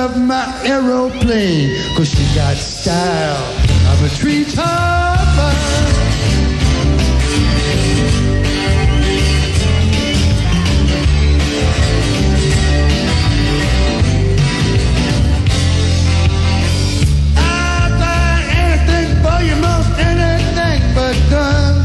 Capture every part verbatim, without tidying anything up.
drive my aeroplane, 'cause she got style of a treetopper. I'll buy anything for you, most anything but guns.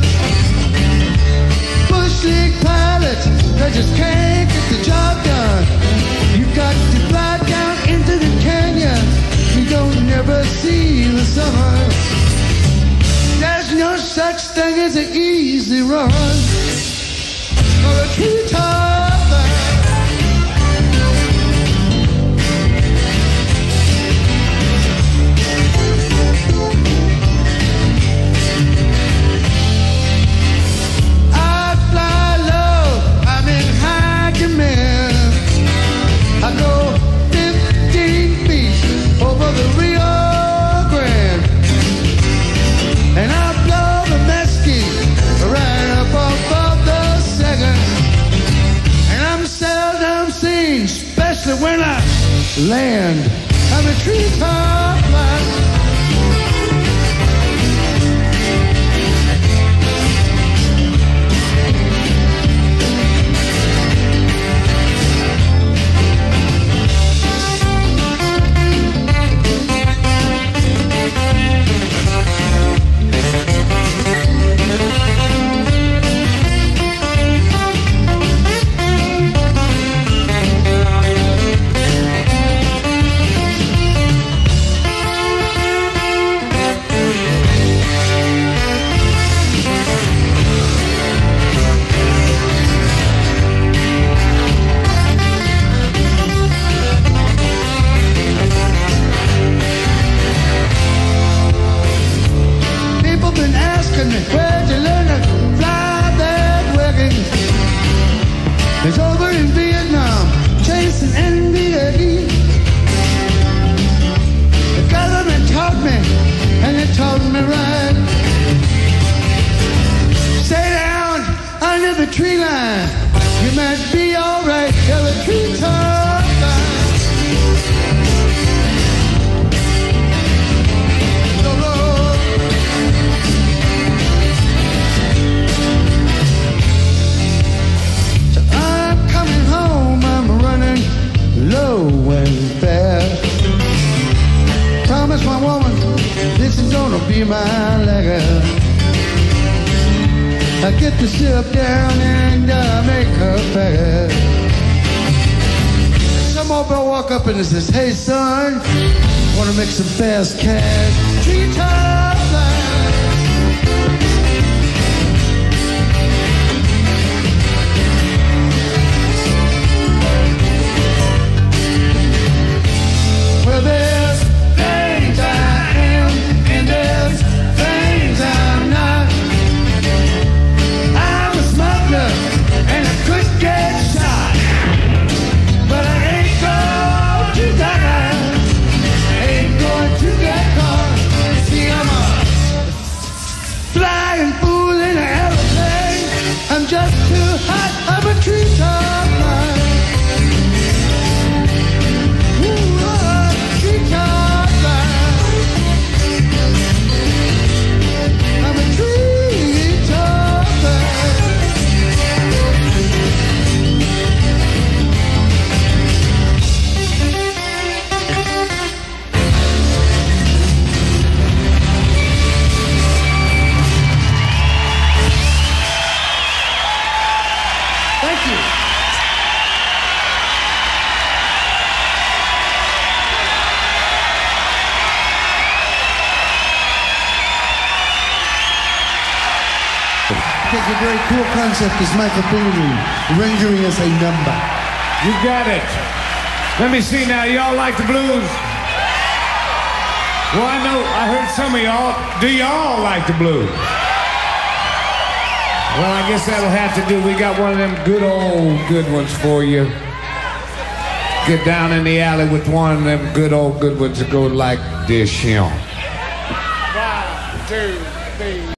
Bush League pilots, they just can't get the job done. You got to fly down into the canyon, you don't never see the summer. There's no such thing as an easy run for a treetopper. I fly low, I'm in high command. I go fifteen feet over the Rio Grande, and I blow the mesquite right up above the second. And I'm seldom seen, especially when I land. I'm a treetopper. Where'd you learn to fly that wagon? It's over in Vietnam, chasing N B A. The government taught me, and they taught me right. Stay down under the tree line, you might be alright. You're a treetopper. Low and fast. Promise my woman, this is gonna be my legacy. I get the syrup down and uh, make her fast. Some old boy walk up and says, "Hey son, wanna make some fast cash?" Treetopper. Well, there's things I am, and there's things I'm not. I'm a smuggler, and I could get shot, but I ain't going to die. Ain't going to get caught. See, I'm a flying fool in an aeroplane. I'm just too hot. I'm a treetopper. I think a very cool concept is Michael Bublé rendering as a number. You got it. Let me see now. Y'all like the blues? Well, I know, I heard some of y'all. Do y'all like the blues? Well, I guess that'll have to do. We got one of them good old good ones for you. Get down in the alley with one of them good old good ones that go like this, you know. One, two, three.